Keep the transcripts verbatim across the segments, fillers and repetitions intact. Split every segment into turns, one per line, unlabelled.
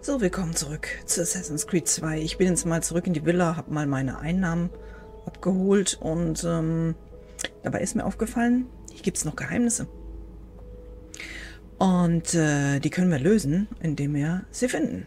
So, willkommen zurück zu Assassin's Creed zwei. Ich bin jetzt mal zurück in die Villa, habe mal meine Einnahmen abgeholt und ähm, dabei ist mir aufgefallen, hier gibt es noch Geheimnisse. Und äh, die können wir lösen, indem wir sie finden.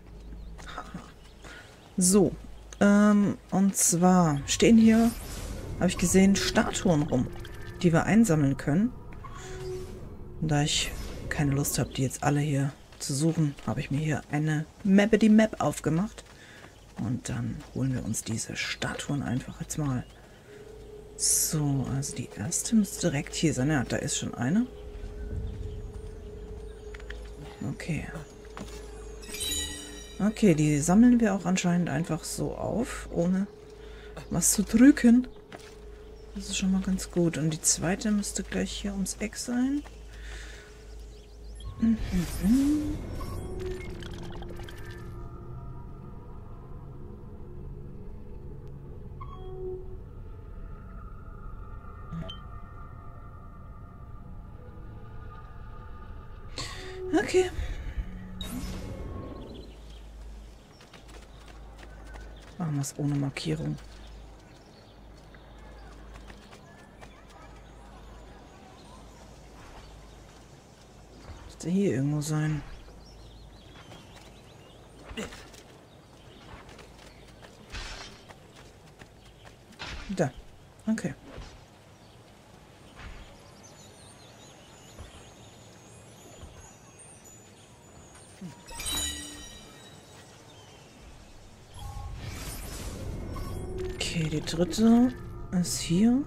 So, ähm, und zwar stehen hier, habe ich gesehen, Statuen rum, die wir einsammeln können. Und da ich keine Lust habe, die jetzt alle hier zu suchen, habe ich mir hier eine Mappity Map aufgemacht. Und dann holen wir uns diese Statuen einfach jetzt mal. So, also die erste müsste direkt hier sein. Ja, da ist schon eine. Okay. Okay, die sammeln wir auch anscheinend einfach so auf, ohne was zu drücken. Das ist schon mal ganz gut. Und die zweite müsste gleich hier ums Eck sein. Mhm. Okay. Machen wir es ohne Markierung. Müsste hier irgendwo sein. Da. Okay. Okay, die dritte ist hier.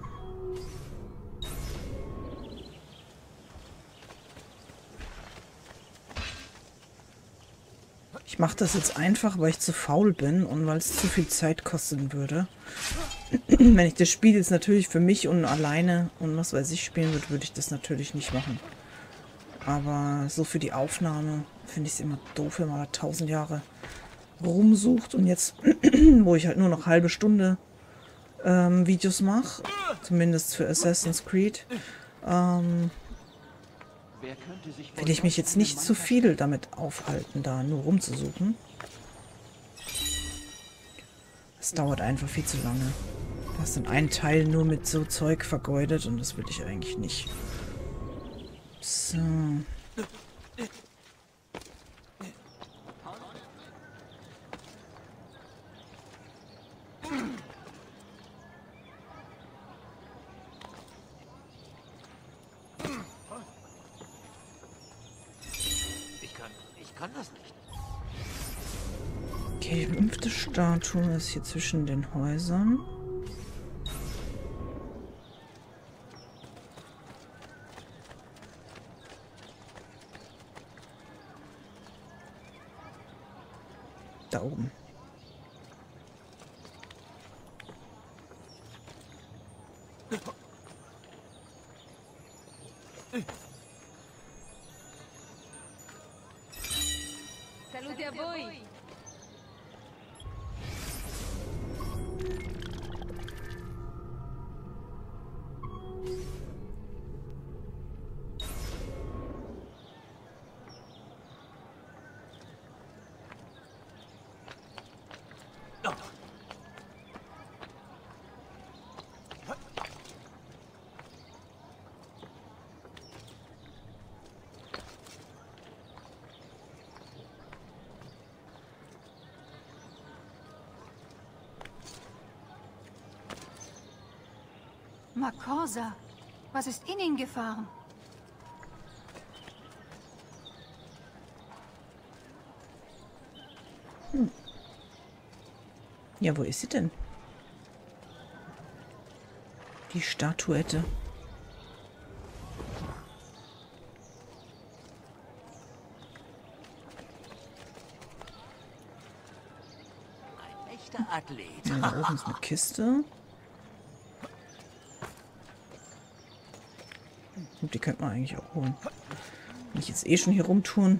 Ich mache das jetzt einfach, weil ich zu faul bin und weil es zu viel Zeit kosten würde. Wenn ich das Spiel jetzt natürlich für mich und alleine und was weiß ich spielen würde, würde ich das natürlich nicht machen. Aber so für die Aufnahme finde ich es immer doof, wenn man da tausend Jahre rumsucht. Und jetzt, wo ich halt nur noch halbe Stunde ähm, Videos mache, zumindest für Assassin's Creed, ähm, will ich mich jetzt nicht zu viel damit aufhalten, da nur rumzusuchen. Es dauert einfach viel zu lange. Da ist dann ein Teil nur mit so Zeug vergeudet und das will ich eigentlich nicht. So.
Ich kann, ich kann das nicht.
Okay, die fünfte Statue ist hier zwischen den Häusern. Da oben.
Salute a voi!
Makosa, was ist in ihn gefahren?
Hm. Ja, wo ist sie denn? Die Statuette.
Ein echter Athlet.
Ja, da oben ist eine Kiste. Und die könnte man eigentlich auch holen. Wenn ich jetzt eh schon hier rumtun.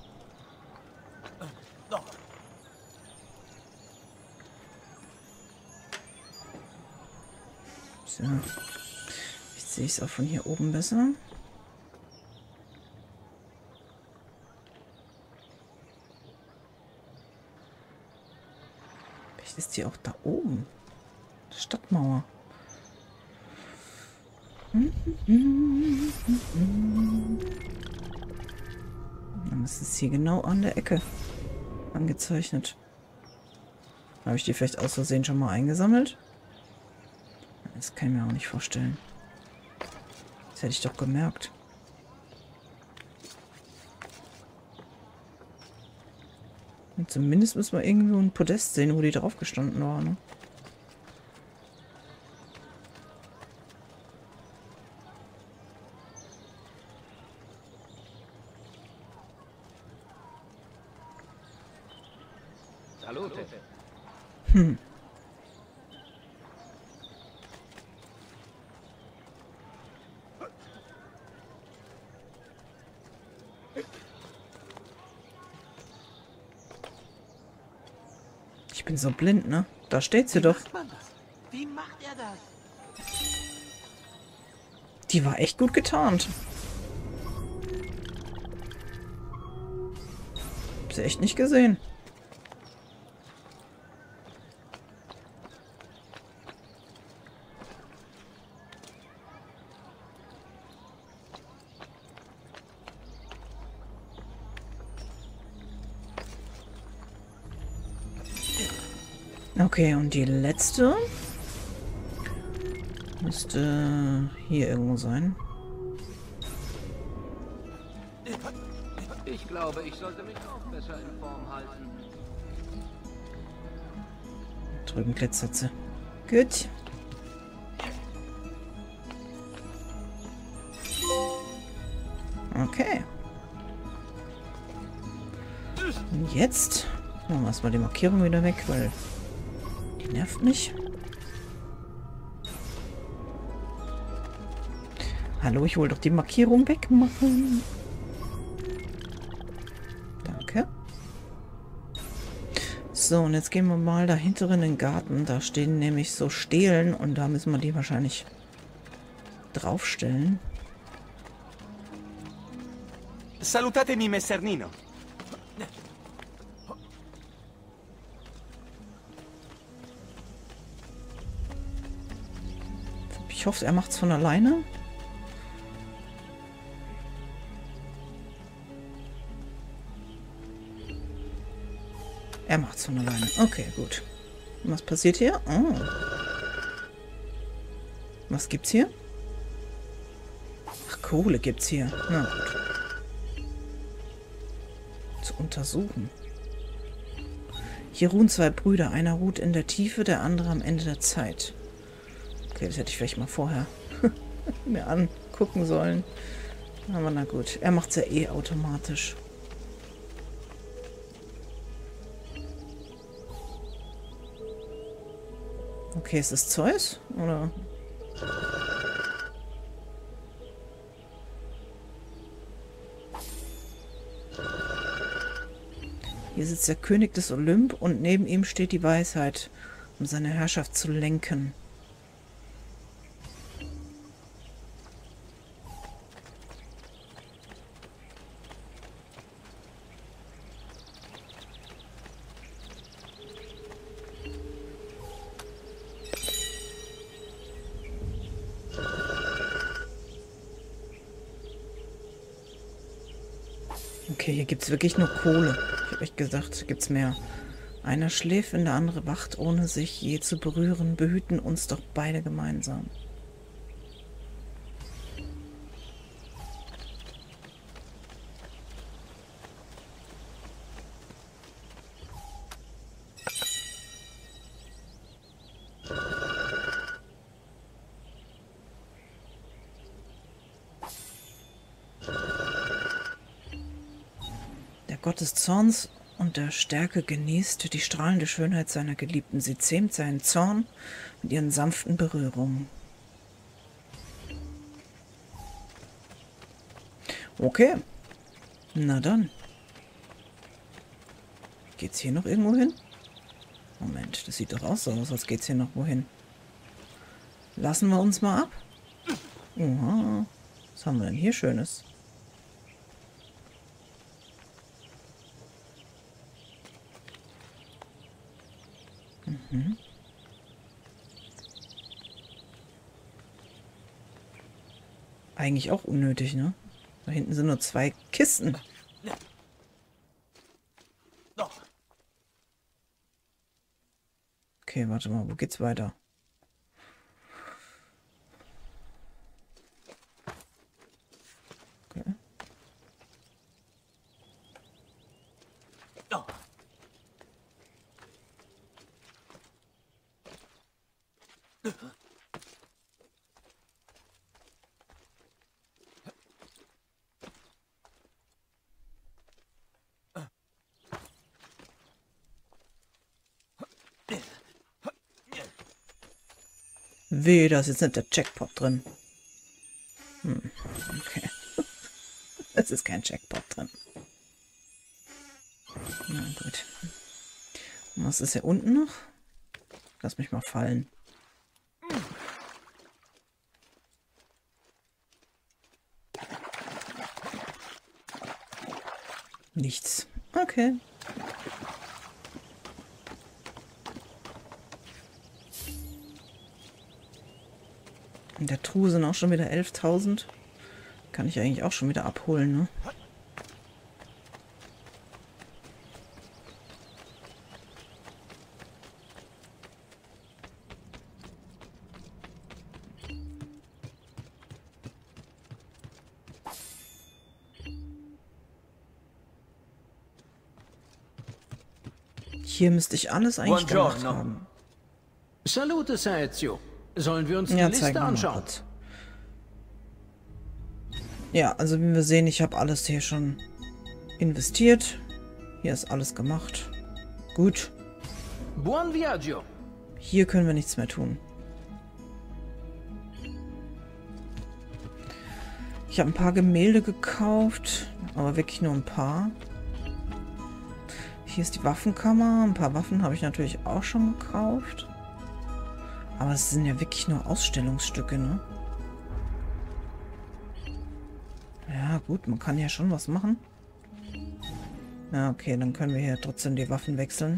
So. Jetzt sehe ich es auch von hier oben besser. Vielleicht ist die auch da oben. Stadtmauer. Dann ist es hier genau an der Ecke angezeichnet. Habe ich die vielleicht aus Versehen schon mal eingesammelt? Das kann ich mir auch nicht vorstellen. Das hätte ich doch gemerkt. Und zumindest müssen wir irgendwo ein Podest sehen, wo die drauf gestanden war, ne?
Salute.
Hm. Ich bin so blind, ne? Da steht sie doch.
Macht man das? Wie macht er das?
Die war echt gut getarnt. Hab sie echt nicht gesehen. Okay, und die letzte müsste hier irgendwo sein.
Ich glaube, ich sollte mich auch besser in Form halten.
Drüben glitzert sie. Gut. Okay. Und jetzt machen wir erstmal die Markierung wieder weg, weil die nervt mich. Hallo, ich wollte doch die Markierung wegmachen. Danke. So, und jetzt gehen wir mal dahinter in den Garten. Da stehen nämlich so Stelen und da müssen wir die wahrscheinlich draufstellen.
Salutatemi, Messer Nino.
Ich hoffe, er macht's von alleine. Er macht's von alleine. Okay, gut. Und was passiert hier? Oh. Was gibt's hier? Ach, Kohle gibt's hier. Na gut. Zu untersuchen. Hier ruhen zwei Brüder. Einer ruht in der Tiefe, der andere am Ende der Zeit. Okay, das hätte ich vielleicht mal vorher mir angucken sollen. Aber na gut. Er macht's ja eh automatisch. Okay, ist es Zeus? Oder? Hier sitzt der König des Olymp und neben ihm steht die Weisheit, um seine Herrschaft zu lenken. Okay, hier gibt es wirklich nur Kohle. Ich habe echt gedacht, gibt es mehr. Einer schläft, wenn der andere wacht, ohne sich je zu berühren, behüten uns doch beide gemeinsam. Gott des Zorns und der Stärke genießt die strahlende Schönheit seiner Geliebten. Sie zähmt seinen Zorn mit ihren sanften Berührungen. Okay. Na dann. Geht's hier noch irgendwo hin? Moment, das sieht doch auch so aus, als geht's hier noch wohin. Lassen wir uns mal ab. Oha. Was haben wir denn hier Schönes? Mhm. Eigentlich auch unnötig, ne? Da hinten sind nur zwei Kisten. Okay, warte mal, wo geht's weiter? Okay. Weh, da ist jetzt nicht der Jackpot drin. Hm, okay. Es ist kein Jackpot drin. Na gut. Und was ist hier unten noch? Lass mich mal fallen. Nichts. Okay. In der Truhe sind auch schon wieder elftausend. Kann ich eigentlich auch schon wieder abholen, ne? Hier müsste ich alles eigentlich gemacht haben.
Salute, Ser Ezio. Sollen wir uns die
Ja,
Liste
zeig mal
anschauen?
kurz. Ja, also wie wir sehen, ich habe alles hier schon investiert. Hier ist alles gemacht. Gut.
Buon viaggio.
Hier können wir nichts mehr tun. Ich habe ein paar Gemälde gekauft, aber wirklich nur ein paar. Hier ist die Waffenkammer. Ein paar Waffen habe ich natürlich auch schon gekauft. Aber es sind ja wirklich nur Ausstellungsstücke, ne? Ja, gut, man kann ja schon was machen. Ja, okay, dann können wir hier trotzdem die Waffen wechseln.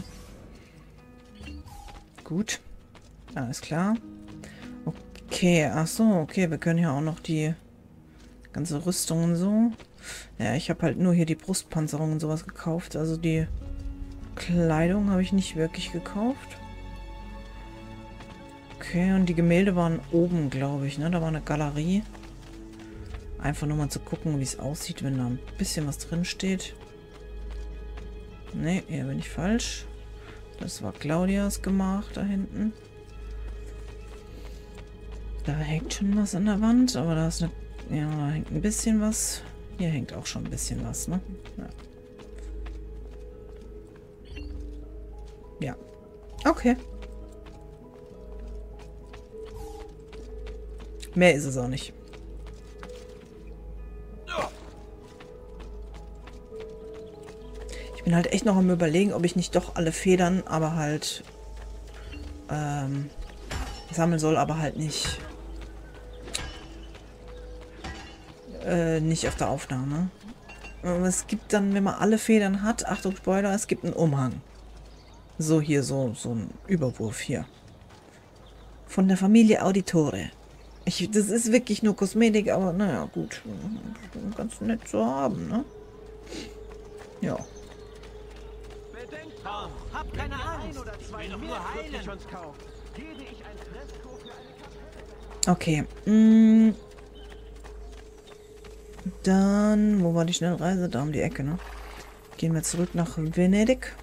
Gut. Alles klar. Okay, ach so, okay, wir können ja auch noch die ganze Rüstung und so. Ja, ich habe halt nur hier die Brustpanzerung und sowas gekauft. Also die Kleidung habe ich nicht wirklich gekauft. Okay, und die Gemälde waren oben, glaube ich, ne? Da war eine Galerie. Einfach nur mal zu gucken, wie es aussieht, wenn da ein bisschen was drin steht. Ne, hier bin ich falsch. Das war Claudias gemacht, da hinten. Da hängt schon was an der Wand, aber da ist eine... Ja, da hängt ein bisschen was. Hier hängt auch schon ein bisschen was, ne? Ja. Ja. Okay. Mehr ist es auch nicht. Ich bin halt echt noch am Überlegen, ob ich nicht doch alle Federn, aber halt ähm, sammeln soll, aber halt nicht äh, nicht auf der Aufnahme. Es gibt dann, wenn man alle Federn hat, Achtung Spoiler, es gibt einen Umhang. So hier, so, so ein Überwurf hier. Von der Familie Auditore. Ich, das ist wirklich nur Kosmetik, aber naja, gut. Ganz nett zu haben, ne? Ja.
Tom, hab keine Angst. Oder zwei noch nur heilen. Uns kaufen. Gebe ich ein Fresko für eine
Okay. Mm. Dann, wo war die Schnellreise? Da um die Ecke, ne? Gehen wir zurück nach Venedig.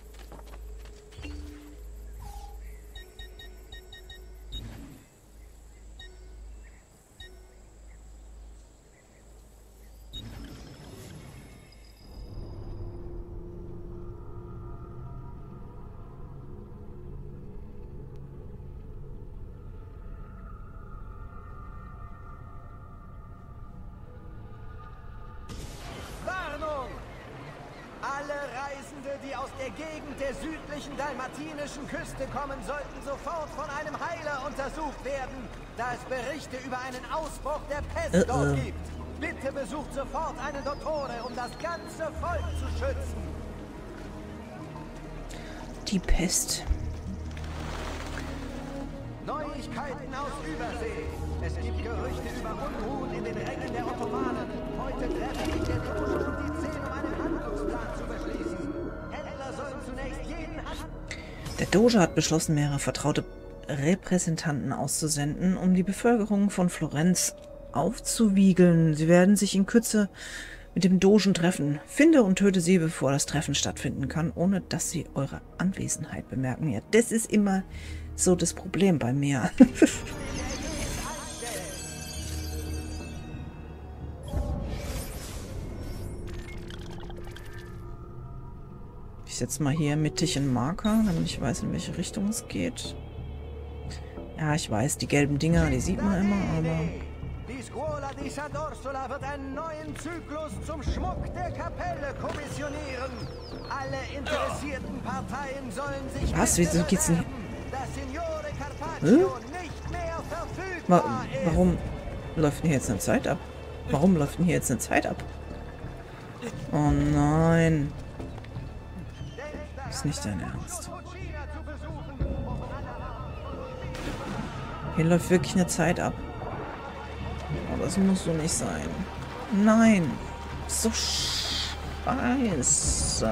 Alle Reisende, die aus der Gegend der südlichen dalmatinischen Küste kommen, sollten sofort von einem Heiler untersucht werden, da es Berichte über einen Ausbruch der Pest
uh -oh.
dort gibt. Bitte besucht sofort einen Dottore, um das ganze Volk zu schützen.
Die Pest.
Neuigkeiten aus Übersee. Es gibt Gerüchte über Unruhen in den Rängen der Ottomanen. Heute treffen sich der Doge und die Zehn, um einen Handlungsplan zu beschließen. Händler sollen zunächst jeden Handel...
Der Doge hat beschlossen, mehrere vertraute Repräsentanten auszusenden, um die Bevölkerung von Florenz aufzuwiegeln. Sie werden sich in Kürze mit dem Dogen treffen. Finde und töte sie, bevor das Treffen stattfinden kann, ohne dass sie eure Anwesenheit bemerken. Ja, das ist immer so das Problem bei mir. Ich setze mal hier mittig einen Marker, damit ich weiß, in welche Richtung es geht. Ja, ich weiß, die gelben Dinger, die sieht man immer, aber...
Die Scuola di San Orsola wird einen neuen Zyklus zum Schmuck der Kapelle kommissionieren. Alle interessierten Parteien sollen sich...
Was? Wieso geht's denn hier?
Das Signore Carpaccio nicht mehr verfügbar
Wa
ist.
warum läuft denn hier jetzt eine Zeit ab? Warum läuft denn hier jetzt eine Zeit ab? Oh nein. Ist nicht dein Ernst. Hier läuft wirklich eine Zeit ab. Aber das muss so nicht sein. Nein. So scheiße.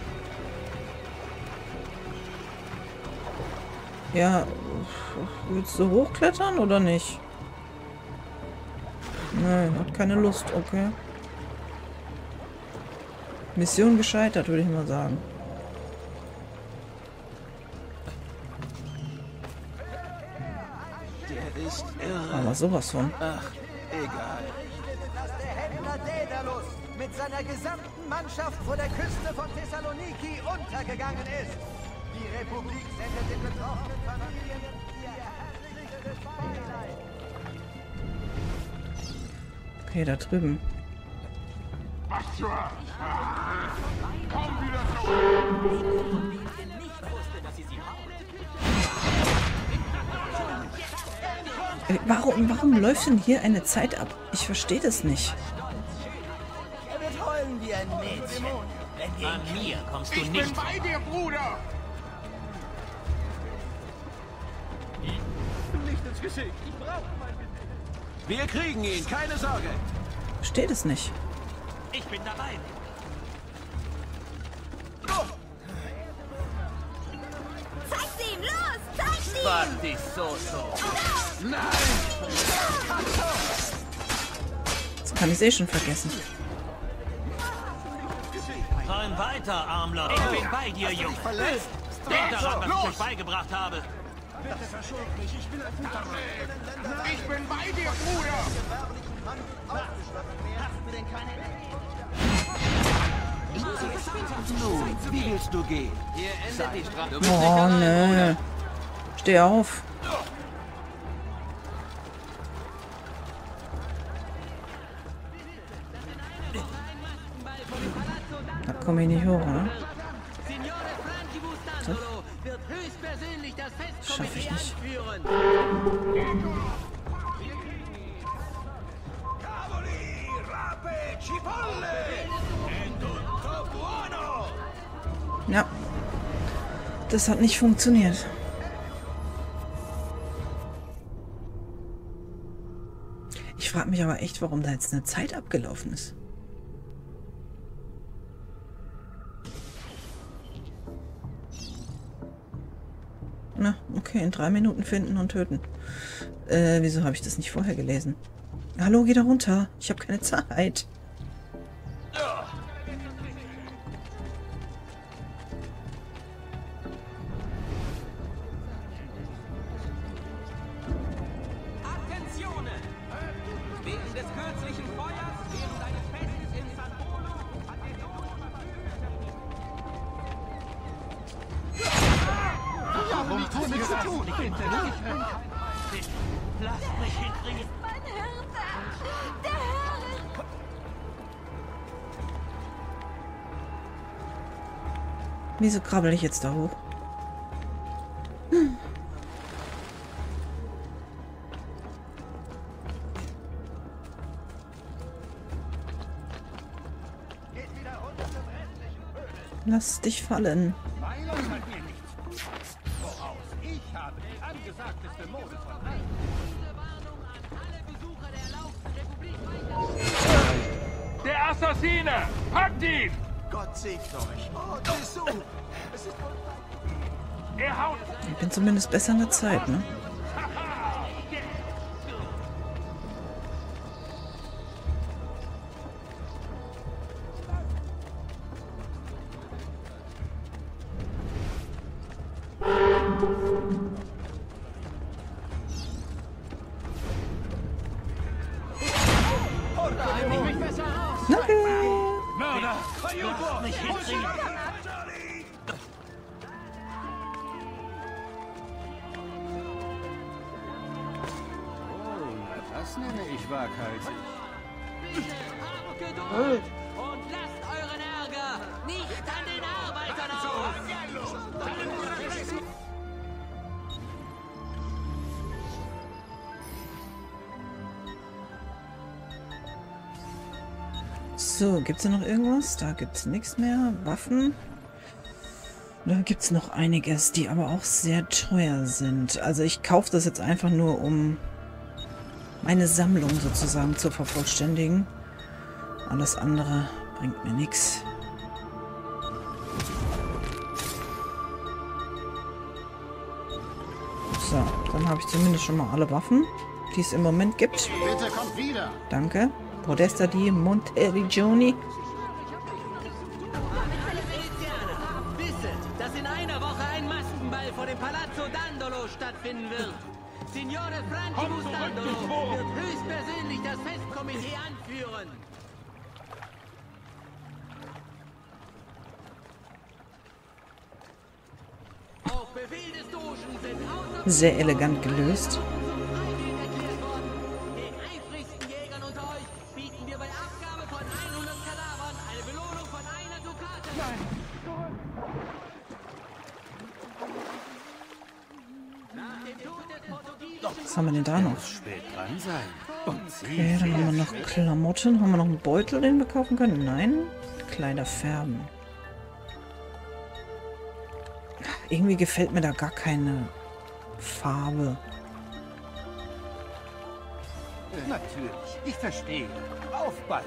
Ja, willst du hochklettern oder nicht? Nein, hat keine Lust, okay. Mission gescheitert, würde ich mal sagen.
Der ist irre.
Aber sowas von.
Ach, egal.
Dass der Händler Daedalus mit seiner gesamten Mannschaft vor der Küste von Thessaloniki untergegangen ist. Die Republik sendet den betroffenen Familien ihr herzlichstes Beileid.
Okay, da drüben. Äh, Warum, warum läuft denn hier eine Zeit ab? Ich verstehe das nicht.
Er wird heulen wie ein Mädchen.
An mir kommst du
Ich
nicht.
bin bei dir, Bruder!
Nicht ins Gesicht. Ich brauche mein Gesicht.
Wir kriegen ihn, keine Sorge.
Verstehe das nicht.
Ich bin dabei.
Zeig's ihm! Los! Zeig's ihm!
Wart dich so so.
Das kann ich eh schon vergessen.
Träum weiter, Armloch. Ich bin bei dir, Junge. Denk daran, was ich euch beigebracht habe.
Ich bin bei dir, Bruder!
Nun, wie willst du gehen?
Hier endet die Strafe.
Oh, nö. Steh auf. Da komme ich nicht hoch, ne? So.
wird höchstpersönlich das Fest
Schaff ich nicht.
anführen.
Cavoli, Rape, Cipolle! È tutto buono!
Ja. Das hat nicht funktioniert. Ich frage mich aber echt, warum da jetzt eine Zeit abgelaufen ist. Na, okay, in drei Minuten finden und töten. Äh, wieso habe ich das nicht vorher gelesen? Hallo, geh da runter. Ich habe keine Zeit.
Attenzione! Wegen des kürzlichen Feuers während eines Festes in San Polo hat der
Warum tun wir das?
Tod Lasst mich hinkriegen.
Mein Hirte! Der Hirte!
Wieso krabbel ich jetzt da hoch? Hm. Lass dich fallen.
Meiler hat mir nichts. Voraus, ich habe
habe die angesagteste Mode von allen.
Diese Warnung an alle Besucher der erlauchten Republik weiter.
Der Assassine! Packt ihn!
Gott segne euch. Oh, Dessous! Es ist wohl...
Er haut...
Ich bin zumindest besser in der Zeit, ne?
Mörder! Verjudo! Nicht hinkriegen!
Das nenne ich waghalsig.
Bitte, habt Geduld und lasst euren Ärger nicht an den Arbeitern aus.
So, gibt's da noch irgendwas? Da gibt's nichts mehr. Waffen. Da gibt's noch einiges, die aber auch sehr teuer sind. Also ich kaufe das jetzt einfach nur, um meine Sammlung sozusagen zu vervollständigen. Alles andere bringt mir nichts. So, dann habe ich zumindest schon mal alle Waffen, die es im Moment gibt.
Bitte kommt wieder!
Danke. Podesta di Monteriggioni.
Wisset, dass in einer Woche ein Maskenball vor dem Palazzo Dandolo stattfinden wird. Signore Francimus Dandolo wird höchstpersönlich das Festkomitee anführen. Auf Befehl des Dogen sind außer
Sehr elegant gelöst.
erklärt worden. Den eifrigsten Jägern unter euch bieten wir bei Abgabe von hundert Kadavern eine Belohnung von einer Dukate. Nach dem Tod des portugiesischen
Was haben wir denn da noch?
Spät dran sein. Und
Okay, dann haben wir noch Klamotten. Haben wir noch einen Beutel, den wir kaufen können? Nein. Kleider färben. Irgendwie gefällt mir da gar keine Farbe.
natürlich, ich verstehe. Auf bald.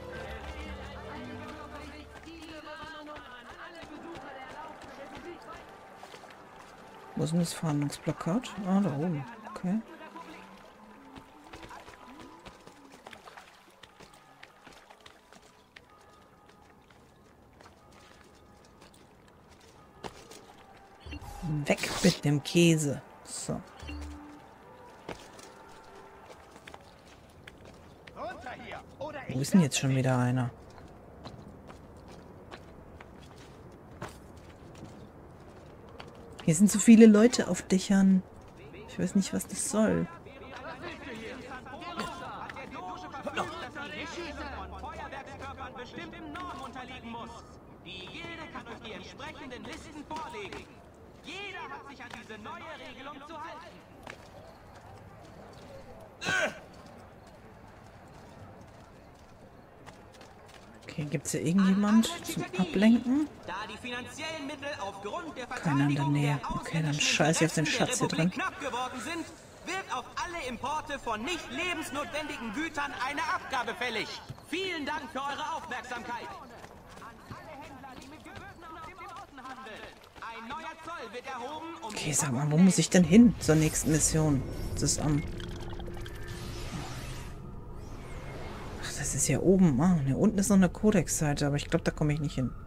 Wo ist denn das Fahndungsplakat? Ah, da oben. Okay. Weg mit dem Käse. So. Wo ist denn jetzt schon wieder einer? Hier sind so viele Leute auf Dächern. Ich weiß nicht, was das soll.
bestimmten Normen unterliegen muss. Die Gilde kann euch die entsprechenden Listen vorlegen. Jeder hat sich an diese neue Regelung zu halten.
Okay, gibt es hier irgendjemand zum Ablenken?
Da die finanziellen Mittel aufgrund der
Keiner in der Nähe. Okay, dann scheiße ich auf den Schatz hier drin.
knapp geworden sind, wird auf alle Importe von nicht lebensnotwendigen Gütern eine Abgabe fällig. Vielen Dank für eure Aufmerksamkeit. Ein neuer Zoll wird erhoben, um
Okay, sag mal, wo muss ich denn hin zur nächsten Mission? Das ist am... Ach, das ist hier oben. Ah, hier unten ist noch eine Codex-Seite, aber ich glaube, da komme ich nicht hin.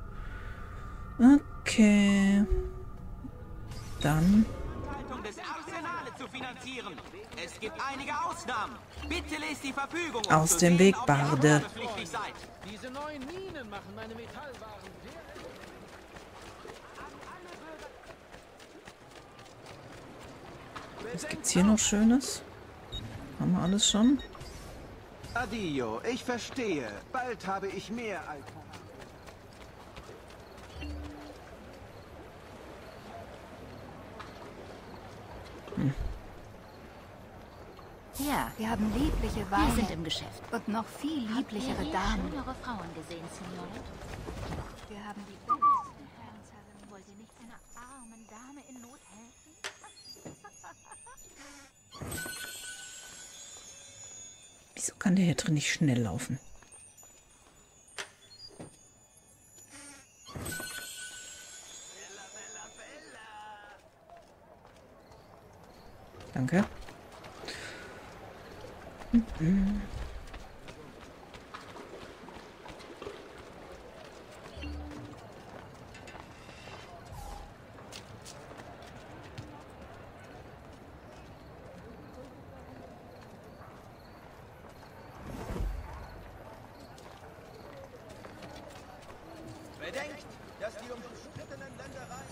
Okay. Dann...
des Arsenale zu finanzieren. Es gibt einige Ausnahmen. Bitte lest die Verfügung, um
Aus
zu
dem
sehen,
Weg,
ob ihr
Barde.
abgabepflichtig seid.
Diese neuen Minen machen meine Metallwaren sehr...
Was gibt's hier noch Schönes? Haben wir alles schon?
Adio, ich verstehe. Bald habe ich mehr als...
Ja, wir haben liebliche Weine.
Wir sind im Geschäft.
Und noch viel lieblichere
Habt ihr
Damen.
schönere Frauen gesehen, Signore?
Wir haben die besten Herren.
Wollt ihr nicht einer armen Dame in Not helfen?
Wieso kann der hier drin nicht schnell laufen? Danke. Mhm.
Bedenkt, dass die umstrittenen Ländereien...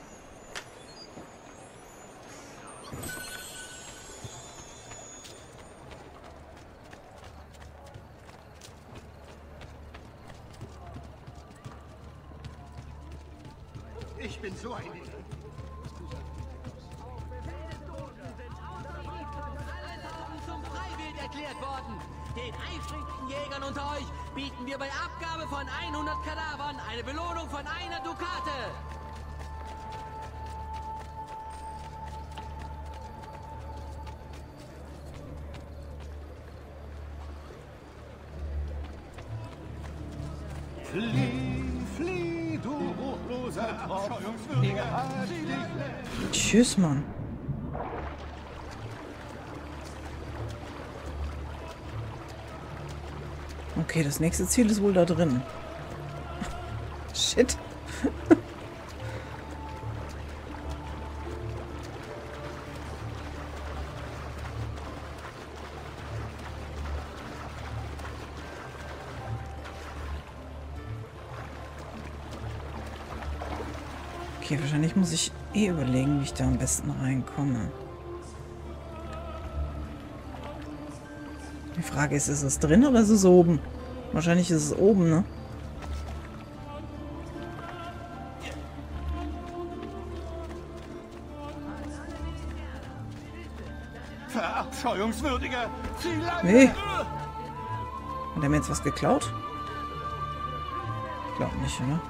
Ich bin so ein...
Alle Tauben zum Freiwild erklärt worden. Den eifrigsten Jägern unter euch bieten wir bei Abgabe von hundert Kadavern eine Belohnung von einer Dukate.
Flieh, flieh, du ruchloser Abscheuungswürdiger.
Tschüss, Mann. Okay, das nächste Ziel ist wohl da drin. Shit. Okay, wahrscheinlich muss ich eh überlegen, wie ich da am besten reinkomme. Die Frage ist, ist es drin oder ist es oben? Wahrscheinlich ist es oben, ne?
Verabscheuungswürdiger!
Nee. Hat er mir jetzt was geklaut? Ich glaube nicht, oder?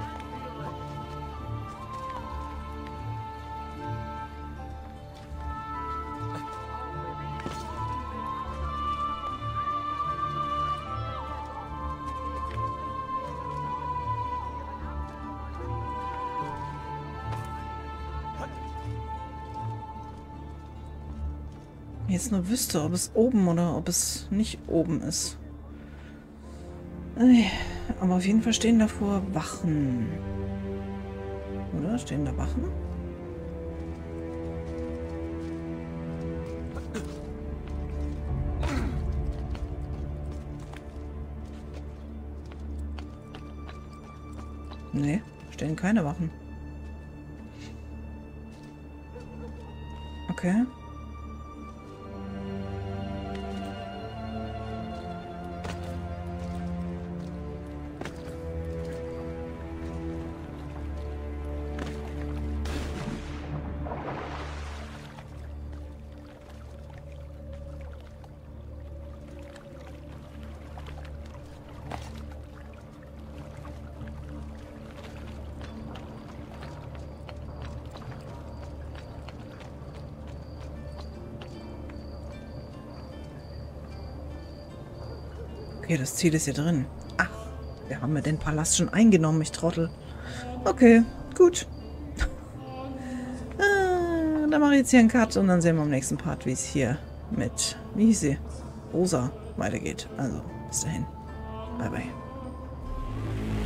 Jetzt nur wüsste, ob es oben oder ob es nicht oben ist. Aber auf jeden Fall stehen davor Wachen. Oder? Stehen da Wachen? Nee, stehen keine Wachen. Okay. Okay, das Ziel ist hier drin. Ach, wir haben ja den Palast schon eingenommen, ich Trottel. Okay, gut. äh, dann mache ich jetzt hier einen Cut und dann sehen wir im nächsten Part, wie es hier mit, wie hieß sie? Rosa weitergeht. Also, bis dahin. Bye, bye.